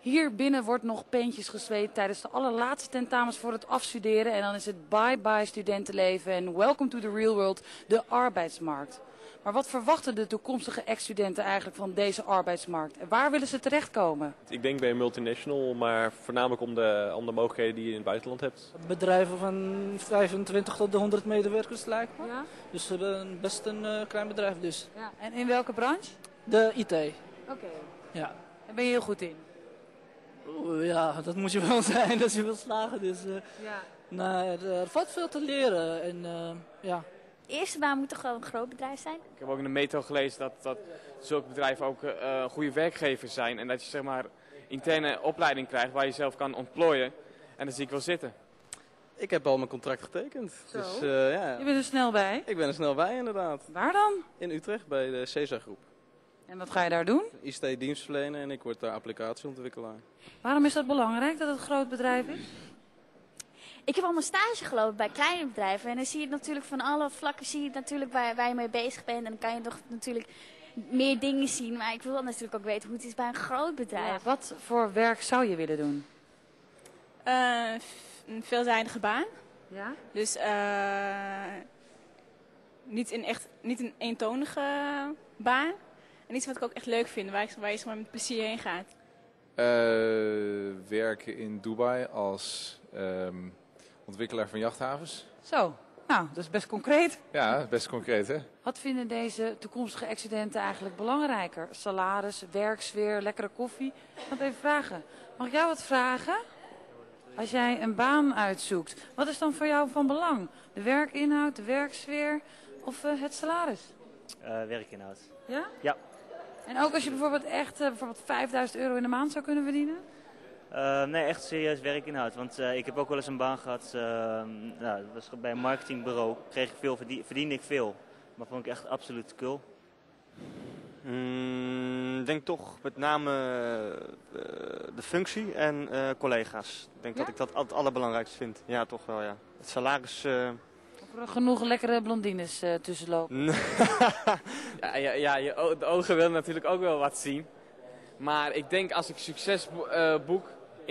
Hier binnen wordt nog peentjes gezweet tijdens de allerlaatste tentamens voor het afstuderen. En dan is het bye-bye studentenleven en welcome to the real world, de arbeidsmarkt. Maar wat verwachten de toekomstige ex-studenten eigenlijk van deze arbeidsmarkt? En waar willen ze terechtkomen? Ik denk bij een multinational, maar voornamelijk om de mogelijkheden die je in het buitenland hebt. Bedrijven van 25 tot de 100 medewerkers lijkt me. Ja? Dus we hebben best een klein bedrijf dus. Ja. En in welke branche? De IT. Oké. Ja. Daar ben je heel goed in? Ja, dat moet je wel zijn als je wil slagen. Dus, Ja. nou, er valt veel te leren. En, ja. De eerste baan moet toch wel een groot bedrijf zijn? Ik heb ook in de Metro gelezen dat zulke bedrijven ook goede werkgevers zijn. En dat je zeg maar interne opleiding krijgt waar je zelf kan ontplooien. En daar zie ik wel zitten. Ik heb al mijn contract getekend. Zo. Dus, ja. Je bent er snel bij. Ik ben er snel bij inderdaad. Waar dan? In Utrecht bij de CESA groep. En wat ga je daar doen? ICT dienstverlener en ik word daar applicatieontwikkelaar. Waarom is dat belangrijk dat het een groot bedrijf is? Ik heb allemaal stage gelopen bij kleine bedrijven. En dan zie je het natuurlijk van alle vlakken zie je het natuurlijk waar je mee bezig bent. En dan kan je toch natuurlijk meer dingen zien. Maar ik wil natuurlijk ook weten hoe het is bij een groot bedrijf. Ja, wat voor werk zou je willen doen? Een veelzijdige baan. Ja? Dus niet een eentonige baan. En iets wat ik ook echt leuk vind, waar je met plezier heen gaat. Werken in Dubai als ontwikkelaar van jachthavens. Zo, nou, dat is best concreet. Ja, best concreet hè. Wat vinden deze toekomstige ex-studenten eigenlijk belangrijker? Salaris, werksfeer, lekkere koffie? Ik ga het even vragen. Mag ik jou wat vragen? Als jij een baan uitzoekt, wat is dan voor jou van belang? De werkinhoud, de werksfeer of het salaris? Werkinhoud. Ja? Ja. En ook als je bijvoorbeeld echt bijvoorbeeld 5.000 euro in de maand zou kunnen verdienen? Nee, echt serieus werkinhoud. Want ik heb ook wel eens een baan gehad, dat was bij een marketingbureau. Kreeg ik veel, verdiende ik veel. Maar vond ik echt absoluut cool. Ik denk toch met name de functie en collega's. Ik denk dat ik dat het allerbelangrijkste vind. Ja, toch wel ja. Het salaris... Of er genoeg lekkere blondines tussenlopen? De ogen willen natuurlijk ook wel wat zien. Maar ik denk als ik succes boek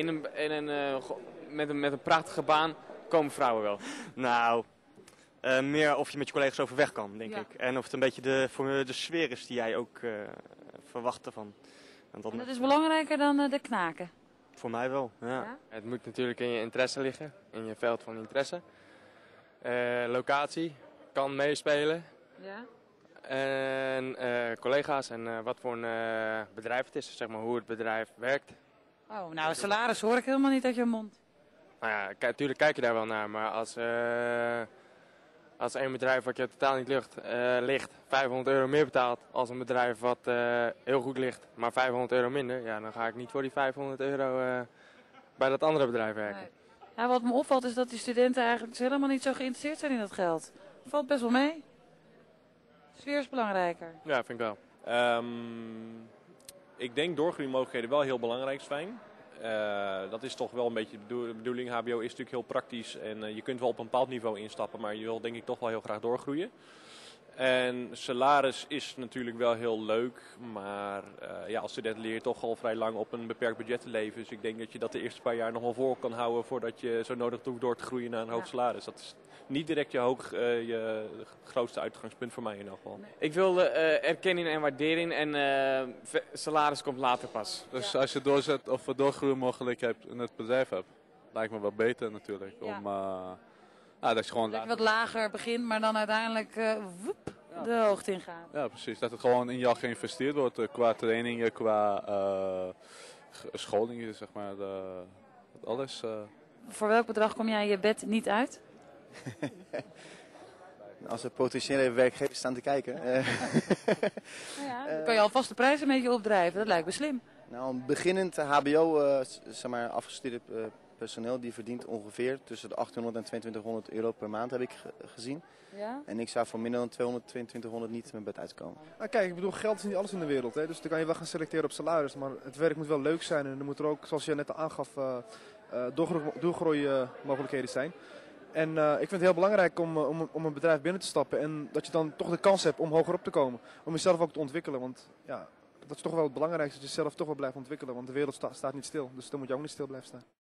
met een prachtige baan, komen vrouwen wel. Nou, meer of je met je collega's overweg kan, denk ik. En of het een beetje de sfeer is die jij ook verwacht ervan. En dat is belangrijker dan de knaken? Voor mij wel, ja. Het moet natuurlijk in je interesse liggen, in je veld van interesse. Locatie kan meespelen. Ja. En collega's en wat voor een bedrijf het is, zeg maar hoe het bedrijf werkt. Oh, nou, salaris hoor ik helemaal niet uit je mond. Nou ja, natuurlijk kijk je daar wel naar, maar als een bedrijf wat je totaal niet ligt 500 euro meer betaalt als een bedrijf wat heel goed ligt, maar 500 euro minder, ja, dan ga ik niet voor die 500 euro bij dat andere bedrijf werken. Nee. Ja, wat me opvalt is dat die studenten eigenlijk helemaal niet zo geïnteresseerd zijn in dat geld. Valt best wel mee. Sfeer is belangrijker. Ja, vind ik wel. Ik denk doorgroeimogelijkheden wel heel belangrijk zijn. Dat is toch wel een beetje de bedoeling. HBO is natuurlijk heel praktisch en je kunt wel op een bepaald niveau instappen, maar je wil denk ik toch wel heel graag doorgroeien. En salaris is natuurlijk wel heel leuk, maar als student leer je toch al vrij lang op een beperkt budget te leven. Dus ik denk dat je dat de eerste paar jaar nog wel voor kan houden voordat je zo nodig hoeft door te groeien naar een hoog salaris. Dat is niet direct je grootste uitgangspunt voor mij in ieder geval. Ik wil erkenning en waardering en salaris komt later pas. Dus als je doorgroeimogelijkheid in het bedrijf hebt, lijkt me wel beter natuurlijk. Ja. Dat je gewoon dat je wat lager begint, maar dan uiteindelijk de hoogte ingaat. Ja, precies. Dat het gewoon in jou geïnvesteerd wordt qua trainingen, qua scholingen, zeg maar. Alles. Voor welk bedrag kom jij je bed niet uit? Als er potentiële werkgevers staan te kijken. Dan kan je alvast de prijs een beetje opdrijven, dat lijkt me slim. Nou, een beginnend HBO, afgestudeerd personeel, die verdient ongeveer tussen de 800 en 2200 euro per maand, heb ik gezien. Ja? En ik zou voor minder dan 200, 2200 niet mijn bed uitkomen. Nou, kijk, ik bedoel, geld is niet alles in de wereld. Hè? Dus dan kan je wel gaan selecteren op salaris. Maar het werk moet wel leuk zijn en er moet er ook, zoals je net aangaf, doorgroeimogelijkheden zijn. En ik vind het heel belangrijk om een bedrijf binnen te stappen en dat je dan toch de kans hebt om hoger op te komen. Om jezelf ook te ontwikkelen, want ja, dat is toch wel het belangrijkste, dat je jezelf toch wel blijft ontwikkelen. Want de wereld staat niet stil, dus dan moet je ook niet stil blijven staan.